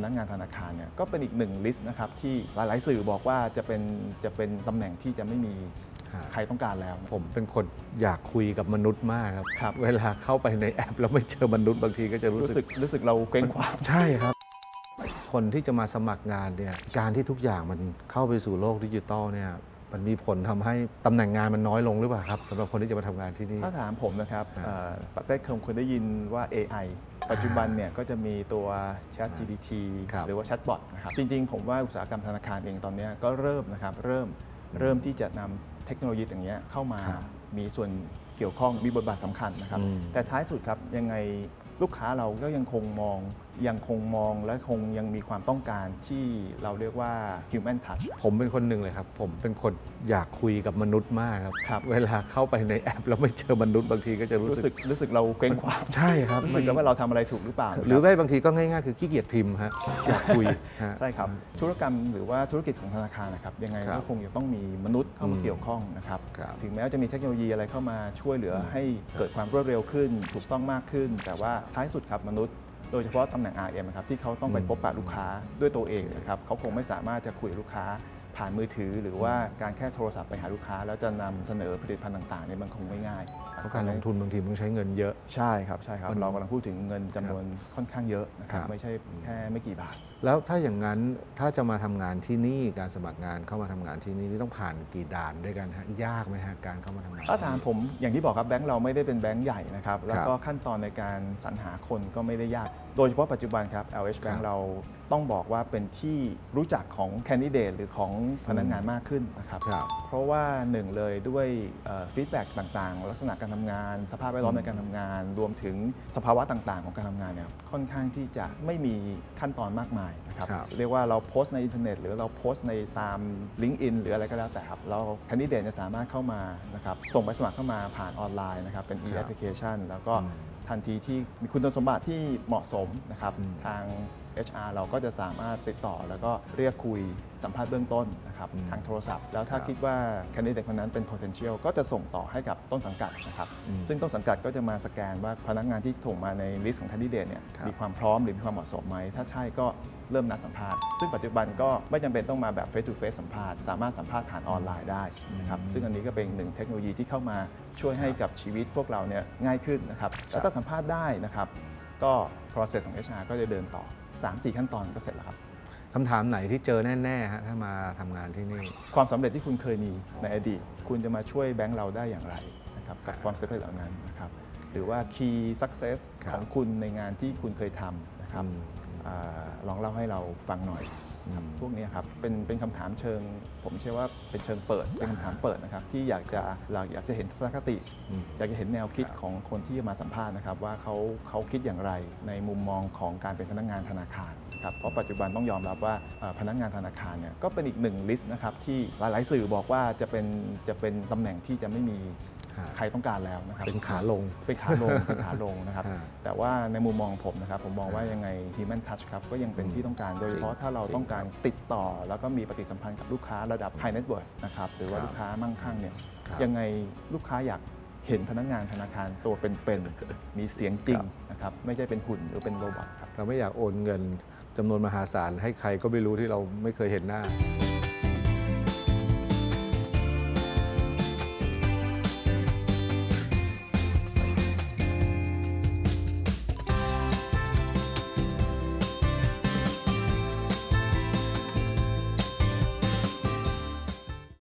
นักงานธนาคารเนี่ยก็เป็นอีกหนึ่งลิสต์นะครับที่หลายๆสื่อบอกว่าจะเป็นตำแหน่งที่จะไม่มีใครต้องการแล้วผมเป็นคนอยากคุยกับมนุษย์มากครับเวลาเข้าไปในแอปแล้วไม่เจอมนุษย์บางทีก็จะรู้สึกเราเกรงขวางใช่ครับคนที่จะมาสมัครงานเนี่ยการที่ทุกอย่างมันเข้าไปสู่โลกดิจิตอลเนี่ยมันมีผลทำให้ตำแหน่งงานมันน้อยลงหรือเปล่าครับสำหรับคนที่จะมาทำงานที่นี่ถ้าถามผมนะครับประเทศคงได้ยินว่า AI ปัจจุบันเนี่ยก็จะมีตัว ChatGPT หรือว่า Chatbot นะครับจริงๆผมว่าอุตสาหกรรมธนาคารเองตอนนี้ก็เริ่มนะครับเริ่มที่จะนำเทคโนโลยีอย่างเงี้ยเข้ามามีส่วนเกี่ยวข้องมีบทบาทสำคัญนะครับแต่ท้ายสุดครับยังไงลูกค้าเราก็ยังคงมองและคงยังมีความต้องการที่เราเรียกว่า human touch ผมเป็นคนหนึ่งเลยครับผมเป็นคนอยากคุยกับมนุษย์มากครับเวลาเข้าไปในแอปแล้วไม่เจอมนุษย์บางทีก็จะรู้สึกเราเกรงขวางใช่ครับรู้สึกว่าเราทำอะไรถูกหรือเปล่าหรือไม่บางทีก็ง่ายๆคือขี้เกียจพิมพ์ฮะอยากคุยใช่ครับธุรกรรมหรือว่าธุรกิจของธนาคารนะครับยังไงก็คงจะต้องมีมนุษย์เข้ามาเกี่ยวข้องนะครับถึงแม้จะมีเทคโนโลยีอะไรเข้ามาช่วยเหลือให้เกิดความรวดเร็วขึ้นถูกต้องมากขึ้นแต่ว่าท้ายสุดครับมนุษย์โดยเฉพาะตำแหน่ง RM นะครับที่เขาต้องไปพบปะลูกค้าด้วยตัวเองนะครับเขาคงไม่สามารถจะคุยกับลูกค้าผ่านมือถือหรือว่าการแค่โทรศัพท์ไปหาลูกค้าแล้วจะนำเสนอผลิตภัณฑ์ต่างๆเนี่ยมันคงไม่ง่ายเพราะการลงทุนบางทีมันใช้เงินเยอะใช่ครับเรากำลังพูดถึงเงินจำนวนค่อนข้างเยอะนะครับไม่ใช่แค่ไม่กี่บาทแล้วถ้าอย่างนั้นถ้าจะมาทำงานที่นี่การสมัครงานเข้ามาทำงานที่นี่ต้องผ่านกี่ด่านด้วยกันฮะยากไหมฮะการเข้ามาทำงานถ้าถามผมอย่างที่บอกครับแบงก์เราไม่ได้เป็นแบงก์ใหญ่นะครับแล้วก็ขั้นตอนในการสรรหาคนก็ไม่ได้ยากโดยเฉพาะปัจจุบันครับ LH Bank เราต้องบอกว่าเป็นที่รู้จักของแคนดิเดตหรือของพนักงานมากขึ้นนะครับเพราะว่าหนึ่งเลยด้วยฟีดแบ็กต่างๆลักษณะการทำงานสภาพแวดล้อมในการทำงานรวมถึงสภาวะต่างๆของการทำงานเนี่ยค่อนข้างที่จะไม่มีขั้นตอนมากมายนะครับเรียกว่าเราโพสต์ในอินเทอร์เน็ตหรือเราโพสต์ในตาม LinkedIn หรืออะไรก็แล้วแต่ครับเราแคนดิเดตจะสามารถเข้ามานะครับส่งใบสมัครเข้ามาผ่านออนไลน์นะครับเป็น e-application แล้วก็ทันทีที่มีคุณสมบัติที่เหมาะสมนะครับทาง HR เราก็จะสามารถติดต่อแล้วก็เรียกคุยสัมภาษณ์เบื้องต้นนะครับทางโทรศัพท์แล้วถ้าคิดว่าแคนดิเดตคนนั้นเป็น potential ก็จะส่งต่อให้กับต้นสังกัดนะครับซึ่งต้นสังกัดก็จะมาสแกนว่าพนักงานที่ส่งมาในลิสต์ของแคนดิเดตเนี่ยมีความพร้อมหรือมีความเหมาะสมไหมถ้าใช่ก็เริ่มนัดสัมภาษณ์ซึ่งปัจจุบันก็ไม่จำเป็นต้องมาแบบ face to face สัมภาษณ์สามารถสัมภาษณ์ผ่านออนไลน์ได้นะครับซึ่งอันนี้ก็เป็นหนึ่งเทคโนโลยีที่เข้ามาช่วยให้กับชีวิตพวกเราเนี่ยง่ายขึ้นนะครับแล้วถ้าสัมภาษณ์ได้นะครับก็ process ของ HR ก็จะเดินต่อ 3-4 ขั้นตอนก็เสร็จแล้วครับคำถามไหนที่เจอแน่ๆฮะถ้ามาทำงานที่นี่ความสำเร็จที่คุณเคยมีในอดีตคุณจะมาช่วยแบงก์เราได้อย่างไรนะครับกับความสำเร็จเหล่านั้นนะครับหรือว่า key success ของคุณในงานที่คุณเคยทำนะครับลองเล่าให้เราฟังหน่อยพวกนี้ครับเป็นคำถามเชิงผมเชื่อว่าเป็นเชิงเปิดเป็นคำถามเปิดนะครับที่อยากจะเห็นทัศนคติอยากจะเห็นแนวคิดของคนที่มาสัมภาษณ์นะครับว่าเขาคิดอย่างไรในมุมมองของการเป็นพนักงานธนาคารครับเพราะปัจจุบันต้องยอมรับว่าพนักงานธนาคารเนี่ยก็เป็นอีกหนึ่งลิสต์นะครับที่หลายๆสื่อบอกว่าจะเป็นตำแหน่งที่จะไม่มีใครต้องการแล้วนะครับเป็นขาลงเป็นขาลงนะครับแต่ว่าในมุมมองผมนะครับผมมองว่ายังไง human touch ครับก็ยังเป็นที่ต้องการโดยเฉพาะถ้าเราต้องการติดต่อแล้วก็มีปฏิสัมพันธ์กับลูกค้าระดับ high net worth นะครับหรือว่าลูกค้ามั่งคั่งเนี่ยยังไงลูกค้าอยากเห็นพนักงานธนาคารตัวเป็นๆมีเสียงจริงนะครับไม่ใช่เป็นหุ่นหรือเป็นโรบอทครับเราไม่อยากโอนเงินจำนวนมหาศาลให้ใครก็ไม่รู้ที่เราไม่เคยเห็นหน้า